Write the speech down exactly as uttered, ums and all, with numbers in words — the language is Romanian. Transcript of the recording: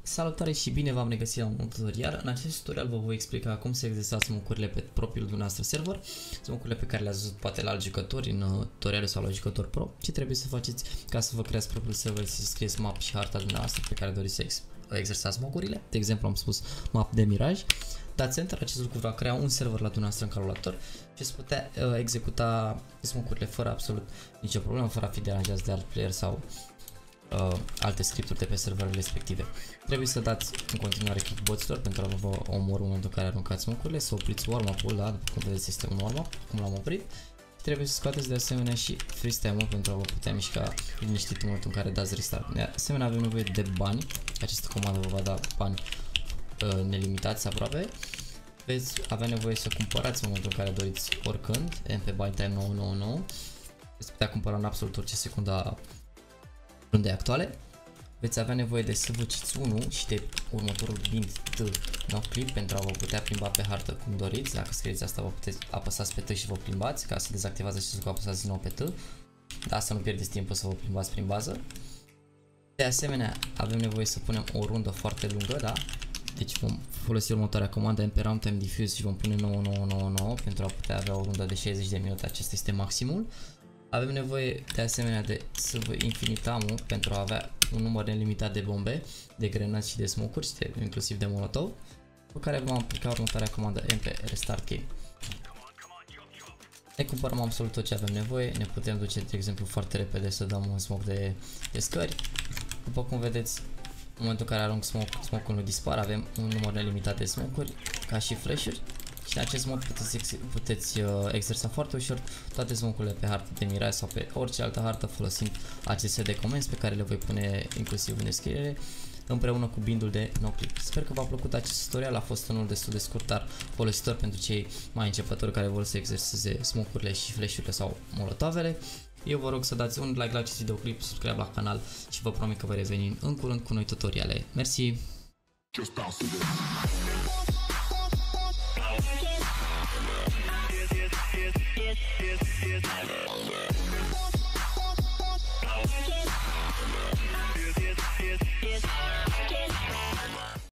Salutare și bine v-am regăsit la un nou tutorial. În acest tutorial vă voi explica cum să exersați smoke-urile pe propriul dumneavoastră server, smoke-urile pe care le-ați văzut poate la alt jucători în tutorial sau la jucător pro. Ce trebuie să faceți ca să vă creați propriul server, să scrieți map și harta dumneavoastră pe care doriți să ex exersați smoke-urile. De exemplu am spus map de Mirage. Dați enter, acest lucru va crea un server la dumneavoastră în calculator și veți putea uh, executa smoke-urile fără absolut nicio problemă, fără a fi deranjați de alt player sau Uh, alte scripturi de pe serverele respective. Trebuie să dați în continuare kick boților pentru a vă omorâ în momentul în care aruncați smoke-urile, să opriți warm-up-ul, da, după cum vedeți este un warm-up, cum l-am oprit. Trebuie să scoateți de asemenea și freestyle-ul pentru a vă putea mișca liniștit în momentul în care dați restart. De asemenea avem nevoie de bani, această comandă vă va da bani uh, nelimitați aproape. Veți avea nevoie să cumpărați în momentul în care doriți oricând, M P Buy Time nouă nouă nouă. Veți putea cumpăra în absolut orice secundă rundei actuale. Veți avea nevoie de S V C unu și de următorul bind T no clip pentru a vă putea plimba pe hartă cum doriți. Dacă scrieți asta, vă puteți apăsați pe T și vă plimbați. Ca să dezactivați acest lucru, apăsați din nou pe T. Da, să nu pierdeți timpul să vă plimbați prin bază. De asemenea, avem nevoie să punem o rundă foarte lungă, da? Deci vom folosi următoarea comandă M P Runtime Diffuse și vom pune nouă nouă nouă nouă pentru a putea avea o rundă de șaizeci de minute. Acesta este maximul. Avem nevoie de asemenea de S V Infinite Ammo pentru a avea un număr nelimitat de bombe, de grenade și de smoke-uri, inclusiv de molotov, cu care vom aplica următoarea comandă M P Restart Game. Ne cumpărăm absolut tot ce avem nevoie, ne putem duce de exemplu foarte repede să dăm un smoke de, de scări. După cum vedeți, în momentul în care arunc smoke, smoke-ul nu dispar, avem un număr nelimitat de smoke-uri, ca și flash-uri. Și în acest mod puteți, puteți uh, exersa foarte ușor toate smoke-urile pe hartă de Mirage sau pe orice altă hartă folosind acest set de comenzi pe care le voi pune inclusiv în descriere împreună cu bindul de NoClip. Sper că v-a plăcut acest tutorial, a fost unul destul de scurt, dar folositor pentru cei mai începători care vor să exerseze smoke-urile și flash-urile sau molotovele. Eu vă rog să dați un like la acest videoclip, subscribe la canal și vă promit că voi reveni în curând cu noi tutoriale. Mersi!